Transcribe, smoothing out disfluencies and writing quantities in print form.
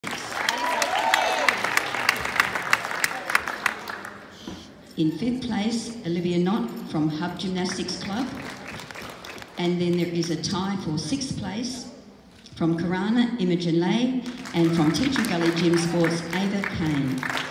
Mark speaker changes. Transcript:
Speaker 1: In 5th place, Olivia Knott from Hub Gymnastics Club. And then there is a tie for 6th place from Karana Imogen Lay and from Teacher Gully Gym Sports, Ava Kane.